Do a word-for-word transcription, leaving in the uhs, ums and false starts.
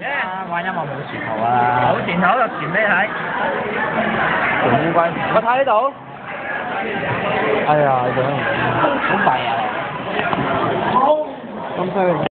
啊，玩音樂冇前途啊！ 冇前口就傳俾你睇。 做烏龜，我睇呢度。哎呀，你做咩唔好弊啊！咁犀利。